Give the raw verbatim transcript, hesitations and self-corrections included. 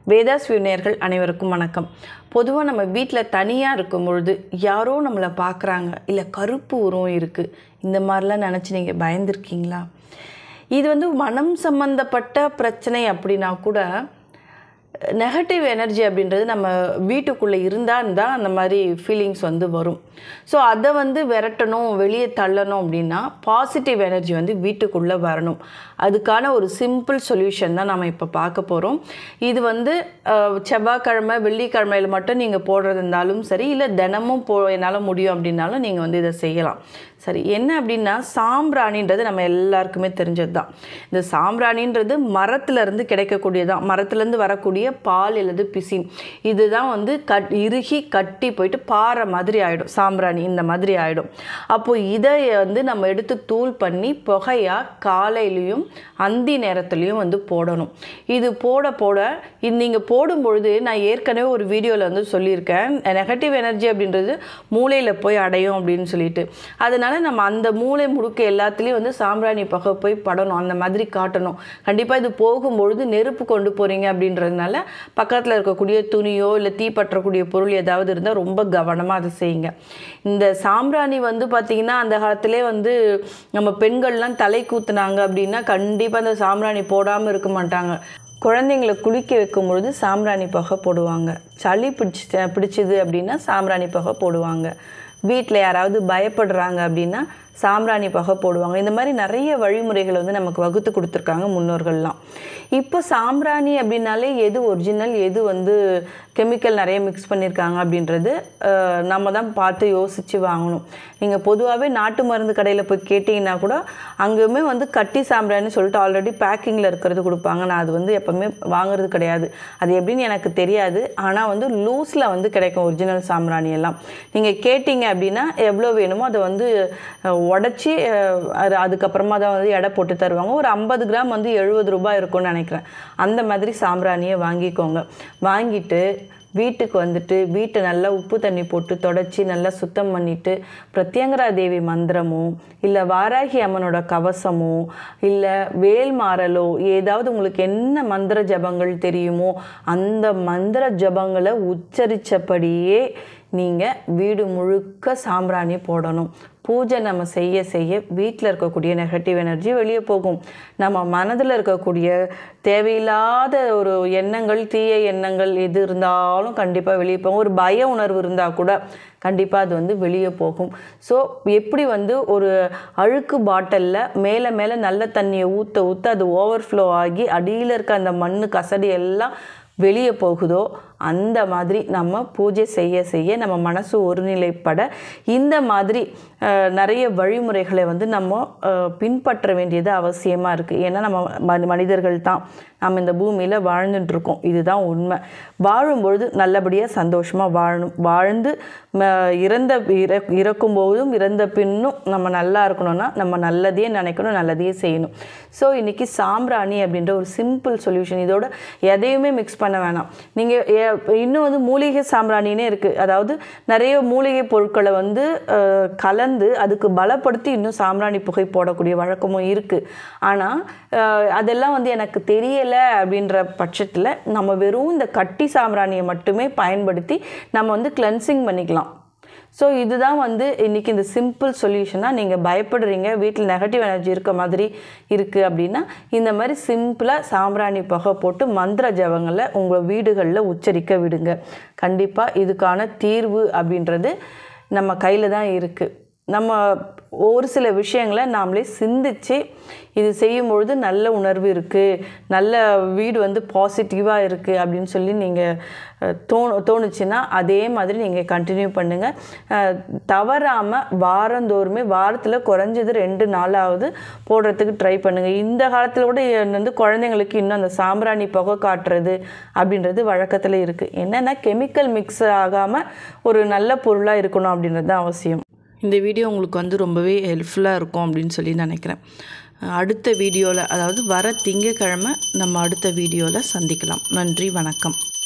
Vedas view அனைவருக்கும் வணக்கம். பொதுவாக நம்ம வீட்டில் தனியாக இருக்கும் பொழுது யாரோ நம்மளை பார்க்குறாங்க, இல்லை கருப்பு உருவம் இருக்குது, இந்த மாதிரிலாம் நினச்சி நீங்கள் பயந்துருக்கீங்களா? இது வந்து மனம் சம்பந்தப்பட்ட பிரச்சனை அப்படின்னா கூட நெகட்டிவ் எனர்ஜி அப்படின்றது நம்ம வீட்டுக்குள்ளே இருந்தால் தான் அந்த மாதிரி ஃபீலிங்ஸ் வந்து வரும். ஸோ அதை வந்து விரட்டணும், வெளியே தள்ளணும் அப்படின்னா பாசிட்டிவ் எனர்ஜி வந்து வீட்டுக்குள்ளே வரணும். அதுக்கான ஒரு சிம்பிள் சொல்யூஷன் தான் நம்ம இப்போ பார்க்க போகிறோம். இது வந்து செவ்வாய்க்கிழமை வெள்ளிக்கிழமையில் மட்டும் நீங்கள் போடுறது இருந்தாலும் சரி, இல்லை தினமும் போ என்னால் முடியும் அப்படின்னாலும் நீங்கள் வந்து இதை செய்யலாம். சரி, என்ன அப்படின்னா சாம்பிராணின்றது நம்ம எல்லாருக்குமே தெரிஞ்சது தான். இந்த சாம்பிராணின்றது மரத்துலேருந்து கிடைக்கக்கூடியதான், மரத்துலேருந்து வரக்கூடிய பால் அல்லது பிசின். இதுதான் வந்து கட் இறுகி கட்டி போயிட்டு பாறை மாதிரி ஆகிடும், சாம்பிராணி இந்த மாதிரி ஆகிடும். அப்போது இதை வந்து நம்ம எடுத்து தூள் பண்ணி புகையாக காலையிலையும் அந்தி நேரத்துலையும் வந்து போடணும். இது போட போட இது நீங்கள் போடும்பொழுது நான் ஏற்கனவே ஒரு வீடியோவில் வந்து சொல்லியிருக்கேன், நெகட்டிவ் எனர்ஜி அப்படின்றது மூளையில் போய் அடையும் அப்படின்னு சொல்லிட்டு. அதனால் நம்ம அந்த மூளை முடுக்க எல்லாத்துலேயும் வந்து சாம்பிராணி புகை போய் படணும், அந்த மாதிரி காட்டணும். கண்டிப்பாக இது போகும்பொழுது நெருப்பு கொண்டு போகிறீங்க அப்படின்றதுனால பக்கத்தில் இருக்கக்கூடிய துணியோ இல்லை தீப்பற்றக்கூடிய பொருள் ஏதாவது இருந்தால் ரொம்ப கவனமாக அதை செய்யுங்க. இந்த சாம்பிராணி வந்து பார்த்திங்கன்னா அந்த காலத்திலே வந்து நம்ம பெண்கள்லாம் தலை கூத்துனாங்க அப்படின்னா கண்டிப்பாக அந்த சாம்பிராணி போடாமல் இருக்க மாட்டாங்க. குழந்தைங்களை குளிக்க வைக்கும் பொழுது சாம்பிராணி புகை போடுவாங்க. சளி பிடிச்சி பிடிச்சிது அப்படின்னா சாம்பிராணி புகை போடுவாங்க. வீட்டில் யாராவது பயப்படுறாங்க அப்படின்னா சாம்பிராணி புகை போடுவாங்க. இந்த மாதிரி நிறைய வழிமுறைகளை வந்து நமக்கு வகுத்து கொடுத்துருக்காங்க முன்னோர்கள்லாம். இப்போ சாம்பிராணி அப்படின்னாலே எது ஒரிஜினல், எது வந்து கெமிக்கல் நிறைய மிக்ஸ் பண்ணியிருக்காங்க அப்படின்றது நம்ம தான் பார்த்து யோசித்து வாங்கணும். நீங்கள் பொதுவாகவே நாட்டு மருந்து கடையில் போய் கேட்டிங்கன்னா கூட அங்கேயுமே வந்து கட்டி சாம்பிராணின்னு சொல்லிட்டு ஆல்ரெடி பேக்கிங்கில் இருக்கிறது கொடுப்பாங்க. நான் அது வந்து எப்போவுமே வாங்குறது கிடையாது. அது எப்படின்னு எனக்கு தெரியாது. ஆனால் வந்து லூஸில் வந்து கிடைக்கும் ஒரிஜினல் சாம்பிராணி எல்லாம். நீங்கள் கேட்டிங்க அப்படின்னா எவ்வளோ வேணுமோ அதை வந்து உடச்சி அது அதுக்கப்புறமா தான் வந்து எடை போட்டு தருவாங்க. ஒரு ஐம்பது கிராம் வந்து எழுபது ரூபாய் இருக்கும்னு நினைக்கிறேன். அந்த மாதிரி சாம்பிராணியை வாங்கிக்கோங்க. வாங்கிட்டு வீட்டுக்கு வந்துட்டு வீட்டை நல்லா உப்பு தண்ணி போட்டு தொடச்சி நல்லா சுத்தம் பண்ணிவிட்டு பிரத்யங்கரா தேவி மந்திரமோ இல்லை வாராகி அம்மனோட கவசமோ இல்லை வேல்மாறலோ ஏதாவது உங்களுக்கு என்ன மந்திர ஜபங்கள் தெரியுமோ அந்த மந்திர ஜபங்களை உச்சரித்தபடியே நீங்கள் வீடு முழுக்க சாம்பிராணி போடணும். பூஜை நம்ம செய்ய செய்ய வீட்டில் இருக்கக்கூடிய நெகட்டிவ் எனர்ஜி வெளியே போகும். நம்ம மனதில் இருக்கக்கூடிய தேவையில்லாத ஒரு எண்ணங்கள், தீய எண்ணங்கள் எது இருந்தாலும் கண்டிப்பாக வெளியே போகும். ஒரு பய உணர்வு இருந்தால் கூட கண்டிப்பாக அது வந்து வெளியே போகும். ஸோ எப்படி வந்து ஒரு அழுக்கு பாட்டிலில் மேலே மேலே நல்ல தண்ணியை ஊற்ற ஊற்ற அது ஓவர்ஃப்ளோ ஆகி அடியில் இருக்க அந்த மண் கசடி எல்லாம் வெளியே போகுதோ அந்த மாதிரி நம்ம பூஜை செய்ய செய்ய நம்ம மனசு ஒருநிலைப்பட இந்த மாதிரி நிறைய வழிமுறைகளை வந்து நம்ம பின்பற்ற வேண்டியது அவசியமாக இருக்குது. ஏன்னா நம்ம மனிதர்கள் தான், நம்ம இந்த பூமியில் வாழ்ந்துட்டுருக்கோம், இதுதான் உண்மை. வாழும்பொழுது நல்லபடியாக சந்தோஷமாக வாழணும். வாழ்ந்து இறந்த இற இறக்கும்போதும் இறந்த பின்னும் நம்ம நல்லா இருக்கணும்னா நம்ம நல்லதையே நினைக்கணும், நல்லதையே செய்யணும். ஸோ இன்றைக்கி சாம்பிராணி அப்படின்ற ஒரு சிம்பிள் சொல்யூஷன். இதோட எதையுமே மிக்ஸ் பண்ண வேணாம். நீங்கள் இன்னும் வந்து மூலிகை சாம்பிராணினே இருக்குது. அதாவது நிறைய மூலிகை பொருட்களை வந்து கலந்து அதுக்கு பலப்படுத்தி இன்னும் சாம்பிராணி புகை போடக்கூடிய வழக்கமும் இருக்குது. ஆனால் அதெல்லாம் வந்து எனக்கு தெரியலை அப்படின்ற பட்சத்தில் நம்ம வெறும் இந்த கட்டி சாம்பிராணியை மட்டுமே பயன்படுத்தி நம்ம வந்து கிளென்சிங் பண்ணிக்கலாம். ஸோ இதுதான் வந்து இன்றைக்கி இந்த சிம்பிள் சொல்யூஷனாக. நீங்கள் பயப்படுறீங்க, வீட்டில் நெகட்டிவ் எனர்ஜி இருக்க மாதிரி இருக்குது அப்படின்னா இந்த மாதிரி சிம்பிளாக சாம்பிராணி புகை போட்டு மந்திர ஜபங்களை உங்கள் வீடுகளில் உச்சரிக்க விடுங்க. கண்டிப்பாக இதுக்கான தீர்வு அப்படின்றது நம்ம கையில் தான் இருக்குது. நம்ம ஒரு சில விஷயங்களை நாமளே சிந்தித்து இது செய்யும்பொழுது நல்ல உணர்வு இருக்குது, நல்ல வீடு வந்து பாசிட்டிவாக இருக்குது அப்படின்னு சொல்லி நீங்கள் தோணு தோணுச்சுன்னா அதே மாதிரி நீங்கள் கண்டினியூ பண்ணுங்கள். தவறாமல் வாரந்தோறுமே வாரத்தில் குறைஞ்சது ரெண்டு நாளாவது போடுறதுக்கு ட்ரை பண்ணுங்கள். இந்த காலத்தில் கூட வந்து குழந்தைங்களுக்கு இன்னும் அந்த சாம்பிராணி புகை காட்டுறது அப்படின்றது வழக்கத்தில் இருக்குது. என்னென்னா கெமிக்கல் மிக்ஸ் ஆகாமல் ஒரு நல்ல பொருளாக இருக்கணும் அப்படின்றது தான் அவசியம். இந்த வீடியோ உங்களுக்கு வந்து ரொம்பவே ஹெல்ப்ஃபுல்லாக இருக்கும் அப்படின்னு சொல்லி நினைக்கிறேன். அடுத்த வீடியோவில், அதாவது வர திங்கட்கிழமை நம்ம அடுத்த வீடியோவில் சந்திக்கலாம். நன்றி, வணக்கம்.